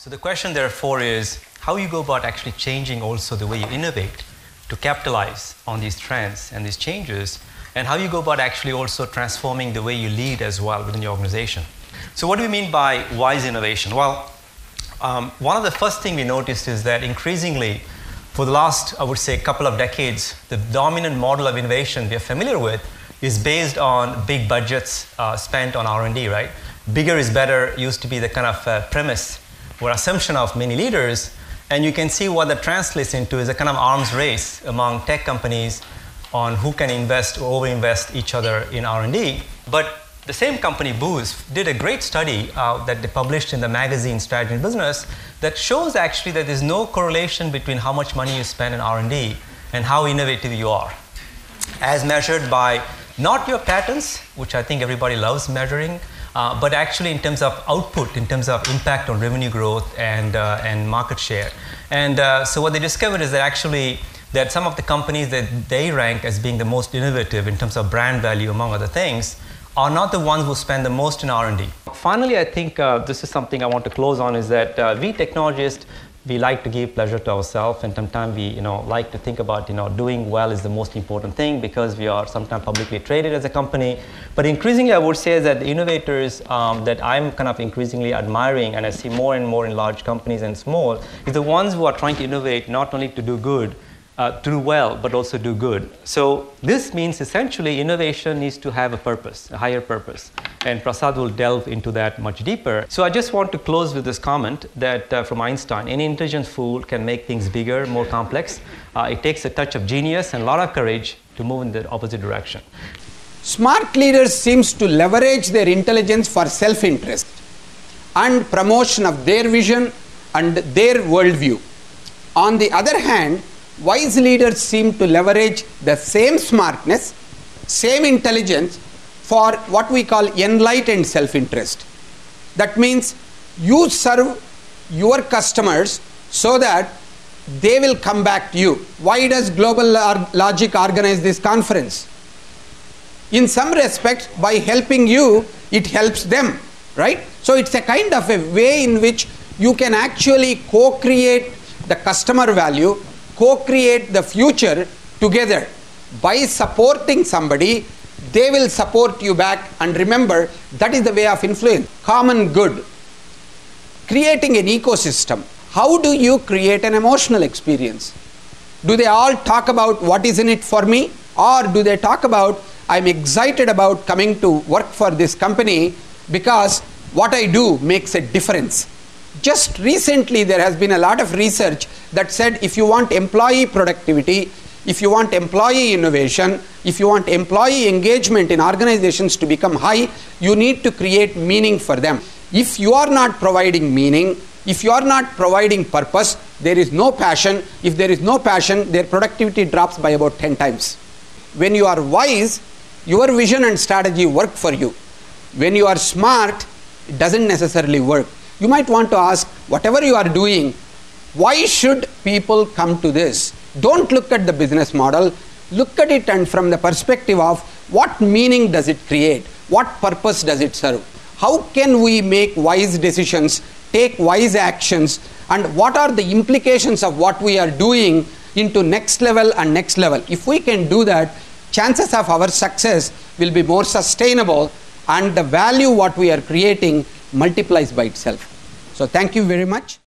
So the question therefore is how you go about actually changing also the way you innovate to capitalize on these trends and these changes, and how you go about actually also transforming the way you lead as well within your organization. So what do we mean by wise innovation? Well, one of the first things we noticed is that increasingly for the last, I would say, couple of decades, the dominant model of innovation we are familiar with is based on big budgets spent on R&D, right? Bigger is better used to be the kind of premise or assumption of many leaders, and you can see what that translates into is a kind of arms race among tech companies on who can invest or overinvest each other in R&D. But the same company, Booz, did a great study that they published in the magazine Strategy and Business that shows actually that there's no correlation between how much money you spend in R&D and how innovative you are, as measured by not your patents, which I think everybody loves measuring, but actually in terms of output, in terms of impact on revenue growth and market share. And so what they discovered is that actually that some of the companies that they rank as being the most innovative in terms of brand value, among other things, are not the ones who spend the most in R&D. Finally, I think this is something I want to close on, is that we technologists, we like to give pleasure to ourselves, and sometimes we like to think about doing well is the most important thing because we are sometimes publicly traded as a company. But increasingly, I would say that the innovators that I'm kind of increasingly admiring, and I see more and more in large companies and small, is the ones who are trying to innovate not only to do good, to do well, but also do good. So this means essentially innovation needs to have a purpose, a higher purpose. And Prasad will delve into that much deeper. So I just want to close with this comment that from Einstein, any intelligent fool can make things bigger, more complex. It takes a touch of genius and a lot of courage to move in the opposite direction. Smart leaders seems to leverage their intelligence for self-interest and promotion of their vision and their worldview. On the other hand, wise leaders seem to leverage the same smartness, same intelligence for what we call enlightened self-interest. That means you serve your customers so that they will come back to you. Why does GlobalLogic organize this conference? In some respects, by helping you, it helps them, right? So it's a kind of a way in which you can actually co-create the customer value, co-create the future together. By supporting somebody, they will support you back, and remember, that is the way of influence. Common good. Creating an ecosystem. How do you create an emotional experience? Do they all talk about what is in it for me? Or do they talk about, I'm excited about coming to work for this company because what I do makes a difference? Just recently, there has been a lot of research that said if you want employee productivity, if you want employee innovation, if you want employee engagement in organizations to become high, you need to create meaning for them. If you are not providing meaning, if you are not providing purpose, there is no passion. If there is no passion, their productivity drops by about 10 times. When you are wise, your vision and strategy work for you. When you are smart, it doesn't necessarily work. You might want to ask, whatever you are doing, why should people come to this? Don't look at the business model. Look at it and from the perspective of what meaning does it create? What purpose does it serve? How can we make wise decisions, take wise actions, and what are the implications of what we are doing into next level and next level? If we can do that, chances of our success will be more sustainable, and the value what we are creating multiplies by itself. So thank you very much.